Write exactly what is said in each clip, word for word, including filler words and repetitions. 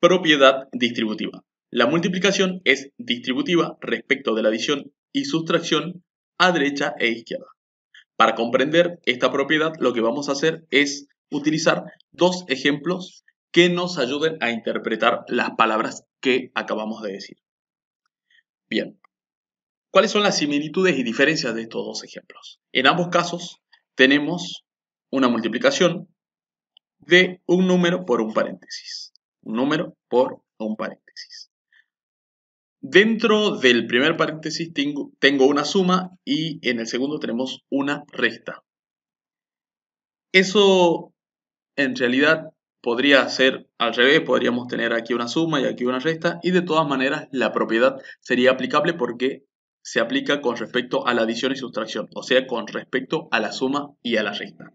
Propiedad distributiva. La multiplicación es distributiva respecto de la adición y sustracción a derecha e izquierda. Para comprender esta propiedad, lo que vamos a hacer es utilizar dos ejemplos que nos ayuden a interpretar las palabras que acabamos de decir. Bien, ¿cuáles son las similitudes y diferencias de estos dos ejemplos? En ambos casos tenemos una multiplicación de un número por un paréntesis. Un número por un paréntesis. Dentro del primer paréntesis tengo, tengo una suma y en el segundo tenemos una resta. Eso en realidad podría ser al revés, podríamos tener aquí una suma y aquí una resta, y de todas maneras la propiedad sería aplicable porque se aplica con respecto a la adición y sustracción, o sea, con respecto a la suma y a la resta.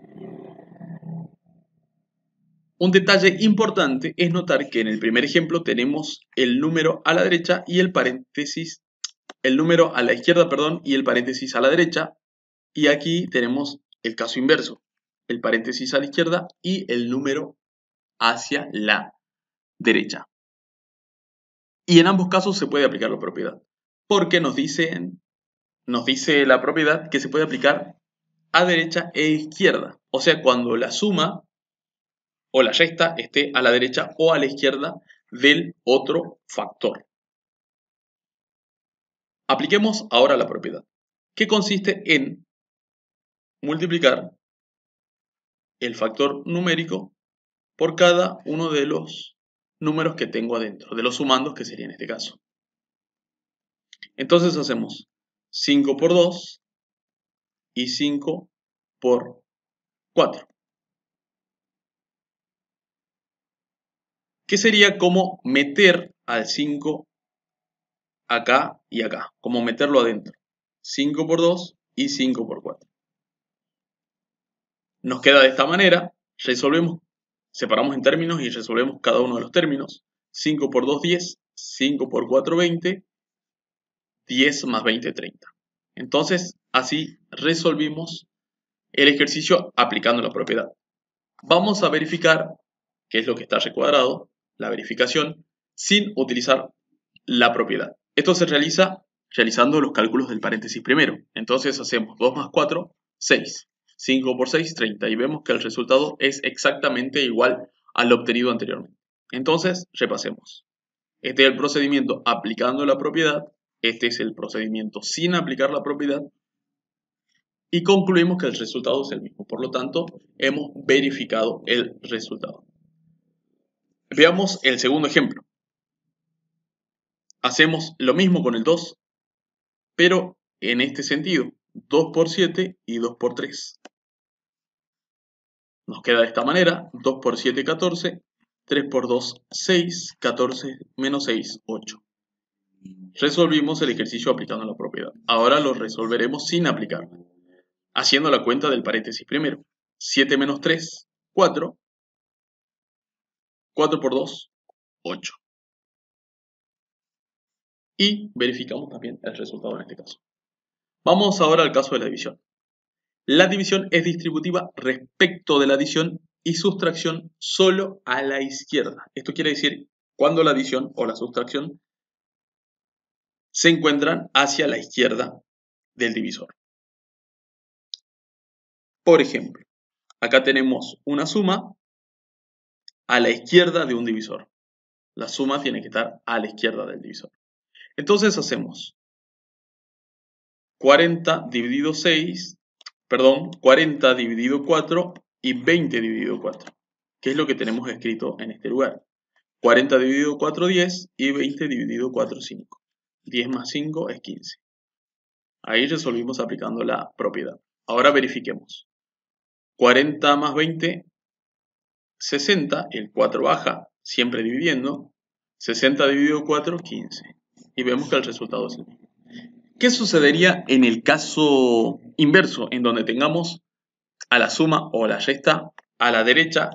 Un detalle importante es notar que en el primer ejemplo tenemos el número a la derecha y el paréntesis, el número a la izquierda, perdón, y el paréntesis a la derecha, y aquí tenemos el caso inverso, el paréntesis a la izquierda y el número hacia la derecha. Y en ambos casos se puede aplicar la propiedad, porque nos dicen, nos dice la propiedad que se puede aplicar a derecha e izquierda, o sea, cuando la suma o la resta esté a la derecha o a la izquierda del otro factor. Apliquemos ahora la propiedad, que consiste en multiplicar el factor numérico por cada uno de los números que tengo adentro, de los sumandos que sería en este caso. Entonces hacemos cinco por dos y cinco por cuatro. Que sería como meter al cinco acá y acá, como meterlo adentro. cinco por dos y cinco por cuatro. Nos queda de esta manera, resolvemos, separamos en términos y resolvemos cada uno de los términos. cinco por dos, diez, cinco por cuatro, veinte, diez más veinte, treinta. Entonces, así resolvimos el ejercicio aplicando la propiedad. Vamos a verificar qué es lo que está recuadrado, la verificación, sin utilizar la propiedad. Esto se realiza realizando los cálculos del paréntesis primero. Entonces hacemos dos más cuatro, seis. cinco por seis, treinta. Y vemos que el resultado es exactamente igual al obtenido anteriormente. Entonces, repasemos. Este es el procedimiento aplicando la propiedad. Este es el procedimiento sin aplicar la propiedad. Y concluimos que el resultado es el mismo. Por lo tanto, hemos verificado el resultado. Veamos el segundo ejemplo. Hacemos lo mismo con el dos, pero en este sentido, dos por siete y dos por tres. Nos queda de esta manera, dos por siete, catorce, tres por dos, seis, catorce menos seis, ocho. Resolvimos el ejercicio aplicando la propiedad. Ahora lo resolveremos sin aplicarla, haciendo la cuenta del paréntesis primero. siete menos tres, cuatro. cuatro por dos, ocho. Y verificamos también el resultado en este caso. Vamos ahora al caso de la división. La división es distributiva respecto de la adición y sustracción solo a la izquierda. Esto quiere decir cuando la adición o la sustracción se encuentran hacia la izquierda del divisor. Por ejemplo, acá tenemos una suma a la izquierda de un divisor. La suma tiene que estar a la izquierda del divisor. Entonces hacemos cuarenta dividido seis, perdón, cuarenta dividido cuatro y veinte dividido cuatro, que es lo que tenemos escrito en este lugar. cuarenta dividido cuatro, diez, y veinte dividido cuatro, cinco. diez más cinco es quince. Ahí resolvimos aplicando la propiedad. Ahora verifiquemos. cuarenta más veinte, sesenta, el cuatro baja, siempre dividiendo. sesenta dividido cuatro, quince. Y vemos que el resultado es el mismo. ¿Qué sucedería en el caso inverso, en donde tengamos a la suma o la resta a la derecha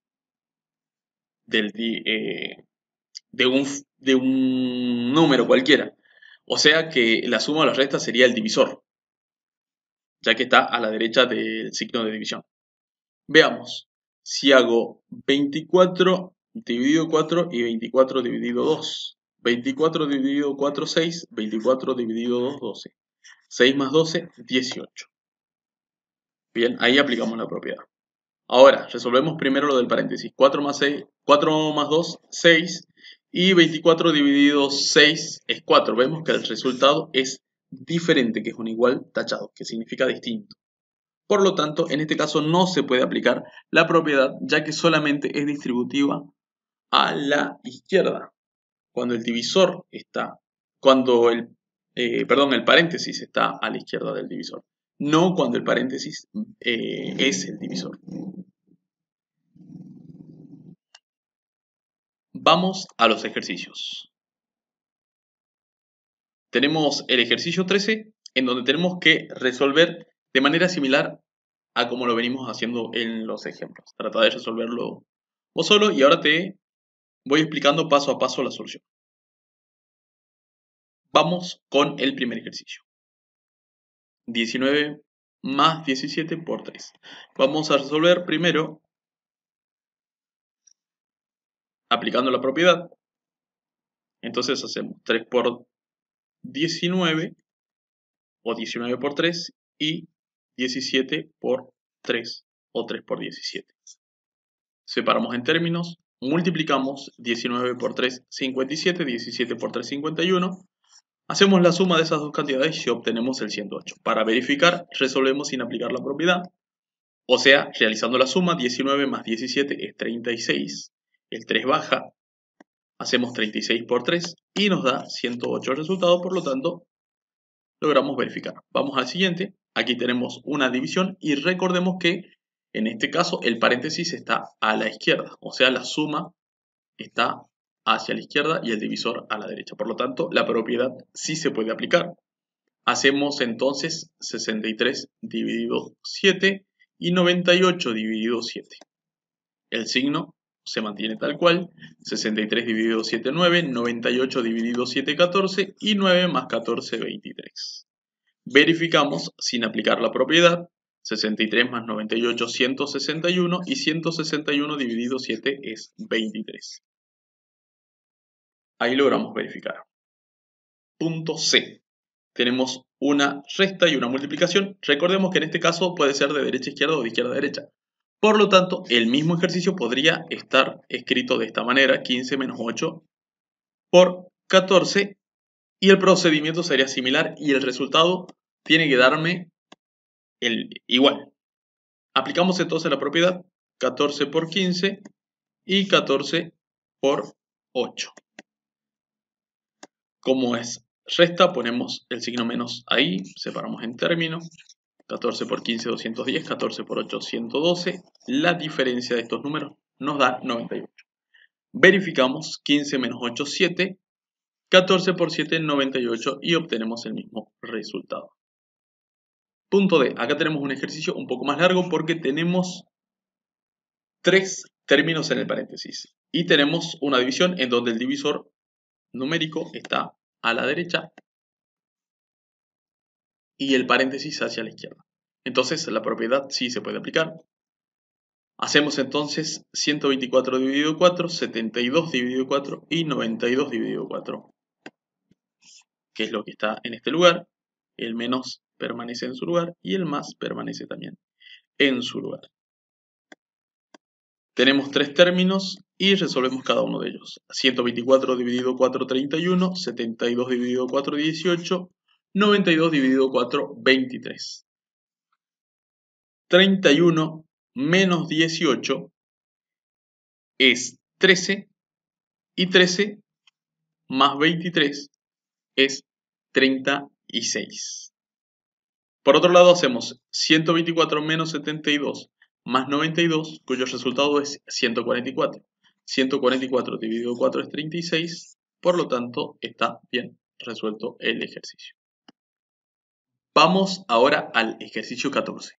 del, eh, de, un, de un número cualquiera? O sea que la suma o la resta sería el divisor, ya que está a la derecha del signo de división. Veamos, si hago veinticuatro dividido cuatro y veinticuatro dividido dos. veinticuatro dividido cuatro, seis. veinticuatro dividido dos, doce. seis más doce, dieciocho. Bien, ahí aplicamos la propiedad. Ahora, resolvemos primero lo del paréntesis. cuatro más seis, cuatro más dos, seis. Y veinticuatro dividido seis es cuatro. Vemos que el resultado es diferente, que es un igual tachado, que significa distinto. Por lo tanto, en este caso no se puede aplicar la propiedad, ya que solamente es distributiva a la izquierda. Cuando el divisor está, cuando el, eh, perdón, el paréntesis está a la izquierda del divisor. No cuando el paréntesis eh, es el divisor. Vamos a los ejercicios. Tenemos el ejercicio trece, en donde tenemos que resolver de manera similar a como lo venimos haciendo en los ejemplos. Trata de resolverlo vos solo y ahora te voy explicando paso a paso la solución. Vamos con el primer ejercicio. diecinueve más diecisiete por tres. Vamos a resolver primero aplicando la propiedad. Entonces hacemos tres por diecinueve o diecinueve por tres y diecisiete por tres o tres por diecisiete. Separamos en términos, multiplicamos diecinueve por tres, cincuenta y siete, diecisiete por tres, cincuenta y uno. Hacemos la suma de esas dos cantidades y obtenemos el ciento ocho. Para verificar, resolvemos sin aplicar la propiedad. O sea, realizando la suma, diecinueve más diecisiete es treinta y seis. El tres baja, hacemos treinta y seis por tres y nos da ciento ocho el resultado, por lo tanto, logramos verificar. Vamos al siguiente. Aquí tenemos una división y recordemos que en este caso el paréntesis está a la izquierda, o sea, la suma está hacia la izquierda y el divisor a la derecha. Por lo tanto, la propiedad sí se puede aplicar. Hacemos entonces sesenta y tres dividido siete y noventa y ocho dividido siete. El signo se mantiene tal cual. sesenta y tres dividido siete, nueve. noventa y ocho dividido siete, catorce. Y nueve más catorce, veintitrés. Verificamos sin aplicar la propiedad. sesenta y tres más noventa y ocho, ciento sesenta y uno. Y ciento sesenta y uno dividido siete es veintitrés. Ahí logramos verificar. Punto C. Tenemos una resta y una multiplicación. Recordemos que en este caso puede ser de derecha a izquierda o de izquierda a derecha. Por lo tanto, el mismo ejercicio podría estar escrito de esta manera: quince menos ocho por catorce, y el procedimiento sería similar y el resultado tiene que darme el igual. Aplicamos entonces la propiedad: catorce por quince y catorce por ocho. Como es resta, ponemos el signo menos ahí, separamos en términos. catorce por quince, doscientos diez, catorce por ocho, ciento doce. La diferencia de estos números nos da noventa y ocho. Verificamos: quince menos ocho, siete. catorce por siete, noventa y ocho, y obtenemos el mismo resultado. Punto D. Acá tenemos un ejercicio un poco más largo porque tenemos tres términos en el paréntesis. Y tenemos una división en donde el divisor numérico está a la derecha y el paréntesis hacia la izquierda. Entonces la propiedad sí se puede aplicar. Hacemos entonces ciento veinticuatro dividido cuatro, setenta y dos dividido cuatro y noventa y dos dividido cuatro, que es lo que está en este lugar. El menos permanece en su lugar y el más permanece también en su lugar. Tenemos tres términos y resolvemos cada uno de ellos. ciento veinticuatro dividido cuatro, treinta y uno. setenta y dos dividido cuatro, dieciocho. noventa y dos dividido cuatro, veintitrés. treinta y uno menos dieciocho es trece. Y trece más veintitrés es treinta y seis. Por otro lado, hacemos ciento veinticuatro menos setenta y dos más noventa y dos, cuyo resultado es ciento cuarenta y cuatro. ciento cuarenta y cuatro dividido cuatro es treinta y seis, por lo tanto está bien resuelto el ejercicio. Vamos ahora al ejercicio catorce.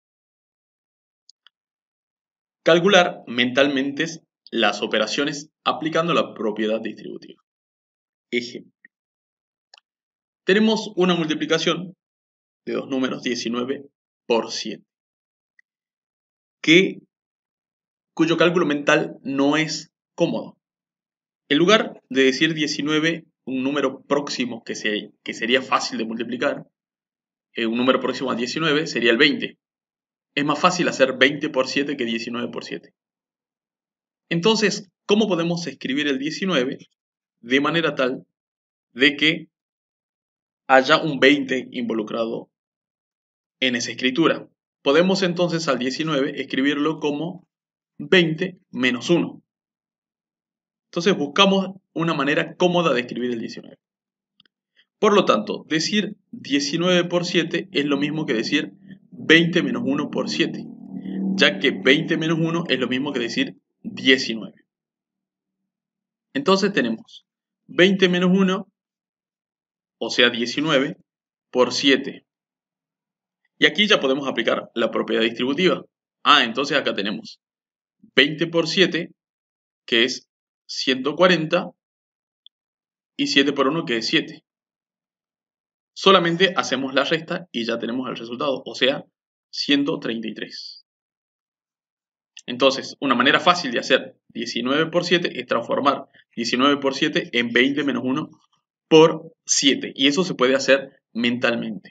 Calcular mentalmente las operaciones aplicando la propiedad distributiva. Ejemplo. Tenemos una multiplicación de dos números, diecinueve por siete, que, cuyo cálculo mental no es cómodo. En lugar de decir diecinueve, un número próximo que, se, que sería fácil de multiplicar, eh, un número próximo a diecinueve sería el veinte. Es más fácil hacer veinte por siete que diecinueve por siete. Entonces, ¿cómo podemos escribir el diecinueve de manera tal de que haya un veinte involucrado en esa escritura? Podemos entonces al diecinueve escribirlo como veinte menos uno. Entonces buscamos una manera cómoda de escribir el diecinueve. Por lo tanto, decir diecinueve por siete es lo mismo que decir veinte menos uno por siete, ya que veinte menos uno es lo mismo que decir diecinueve. Entonces tenemos veinte menos uno, o sea diecinueve, por siete. Y aquí ya podemos aplicar la propiedad distributiva. Ah, entonces acá tenemos veinte por siete, que es ciento cuarenta, y siete por uno, que es siete. Solamente hacemos la resta y ya tenemos el resultado, o sea, ciento treinta y tres. Entonces, una manera fácil de hacer diecinueve por siete es transformar diecinueve por siete en veinte menos uno por siete. Y eso se puede hacer mentalmente.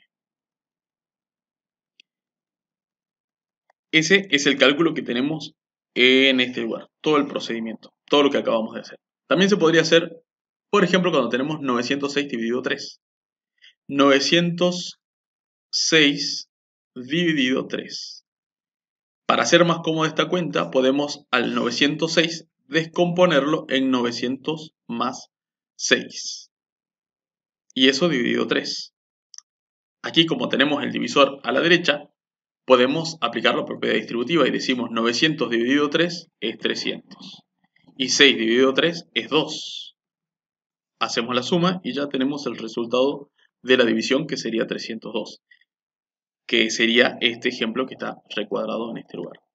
Ese es el cálculo que tenemos en este lugar. Todo el procedimiento, todo lo que acabamos de hacer. También se podría hacer, por ejemplo, cuando tenemos novecientos seis dividido tres. novecientos seis dividido tres. Para hacer más cómoda esta cuenta, podemos al novecientos seis descomponerlo en novecientos más seis. Y eso dividido tres. Aquí, como tenemos el divisor a la derecha, podemos aplicar la propiedad distributiva y decimos novecientos dividido tres es trescientos. Y seis dividido tres es dos. Hacemos la suma y ya tenemos el resultado de la división, que sería trescientos dos. Que sería este ejemplo que está recuadrado en este lugar.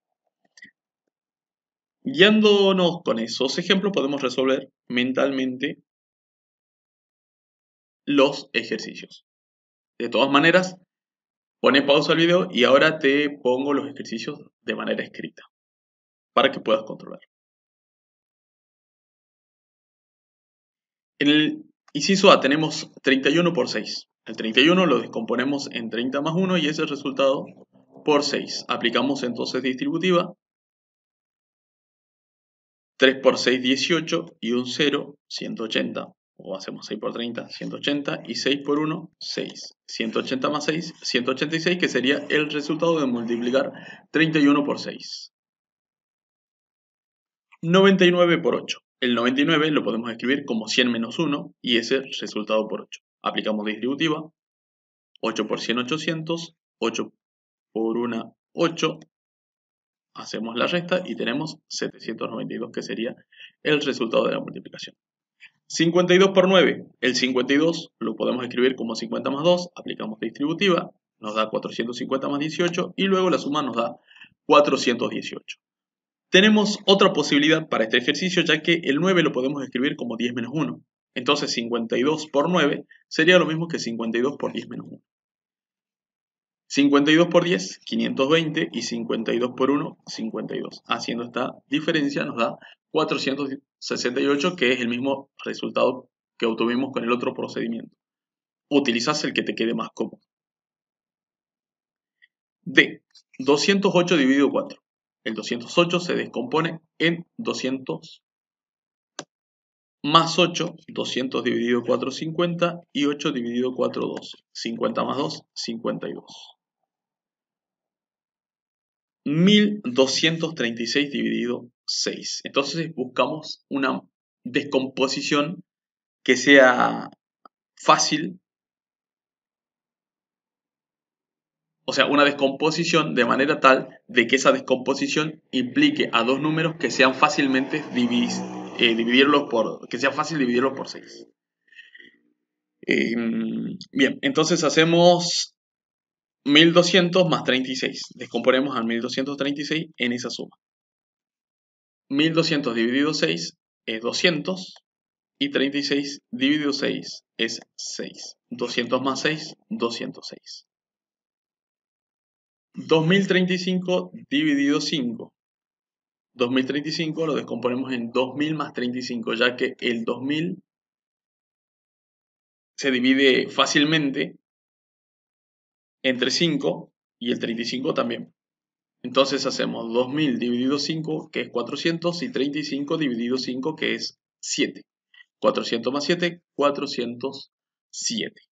Guiándonos con esos ejemplos podemos resolver mentalmente los ejercicios. De todas maneras, pone pausa al video y ahora te pongo los ejercicios de manera escrita para que puedas controlar. En el inciso A tenemos treinta y uno por seis. El treinta y uno lo descomponemos en treinta más uno y ese resultado por seis. Aplicamos entonces distributiva. tres por seis, dieciocho, y un cero, ciento ochenta. O hacemos seis por treinta, ciento ochenta, y seis por uno, seis. ciento ochenta más seis, ciento ochenta y seis, que sería el resultado de multiplicar treinta y uno por seis. noventa y nueve por ocho. El noventa y nueve lo podemos escribir como cien menos uno, y ese resultado por ocho. Aplicamos distributiva. ocho por cien, ochocientos. ocho por uno, ocho. Hacemos la resta y tenemos setecientos noventa y dos, que sería el resultado de la multiplicación. cincuenta y dos por nueve. El cincuenta y dos lo podemos escribir como cincuenta más dos. Aplicamos distributiva. Nos da cuatrocientos cincuenta más dieciocho. Y luego la suma nos da cuatrocientos dieciocho. Tenemos otra posibilidad para este ejercicio, ya que el nueve lo podemos escribir como diez menos uno. Entonces cincuenta y dos por nueve sería lo mismo que cincuenta y dos por diez menos uno. cincuenta y dos por diez, quinientos veinte, y cincuenta y dos por uno, cincuenta y dos. Haciendo esta diferencia nos da cuatrocientos sesenta y ocho, que es el mismo resultado que obtuvimos con el otro procedimiento. Utilizás el que te quede más cómodo. D. doscientos ocho dividido cuatro. El doscientos ocho se descompone en doscientos más ocho. doscientos dividido cuatro, cincuenta, y ocho dividido cuatro, dos. cincuenta más dos, cincuenta y dos. mil doscientos treinta y seis dividido seis. Entonces buscamos una descomposición que sea fácil, o sea, una descomposición de manera tal de que esa descomposición implique a dos números que sean fácilmente divis, eh, dividirlos por, que sea fácil dividirlos por seis. Eh, bien, entonces hacemos mil doscientos más treinta y seis. Descomponemos al mil doscientos treinta y seis en esa suma. mil doscientos dividido seis es doscientos. Y treinta y seis dividido seis es seis. doscientos más seis, doscientos seis. dos mil treinta y cinco dividido cinco. dos mil treinta y cinco lo descomponemos en dos mil más treinta y cinco, ya que el dos mil se divide fácilmente entre cinco y el treinta y cinco también. Entonces hacemos dos mil dividido cinco, que es cuatrocientos, y treinta y cinco dividido cinco, que es siete. cuatrocientos más siete, cuatrocientos siete.